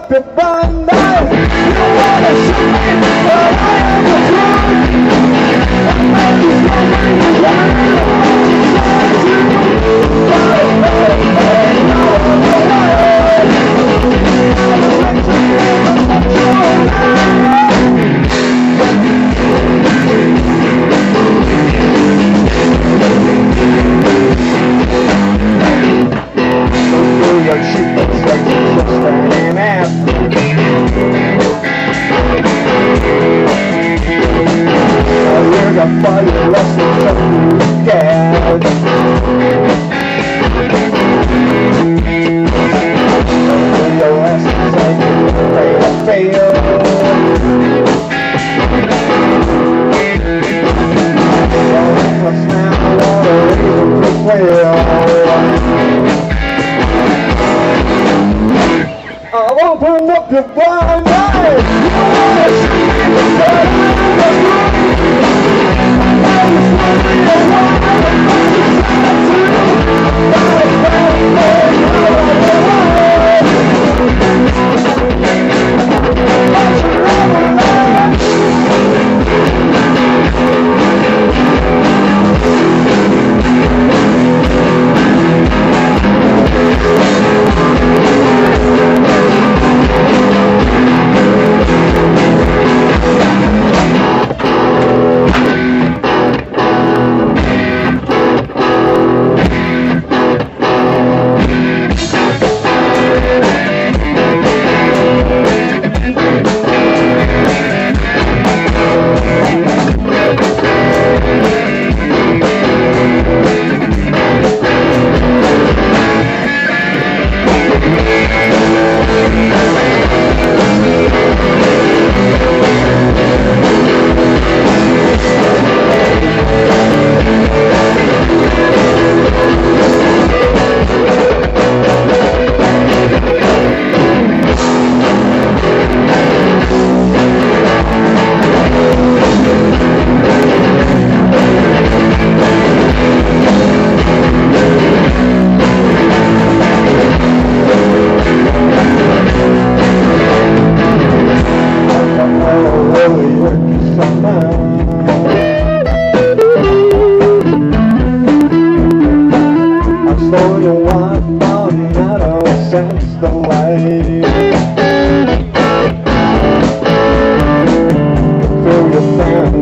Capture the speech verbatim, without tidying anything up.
up the blind eyes. You wanna shoot me, but I am the truth. I made you so many for your lessons of you scared. Your lessons and you afraid to fail. Let's now water even the whale. I'll open up the blind eyes. You wanna see me, but I'm so you want on that old sense the light. Feel your fan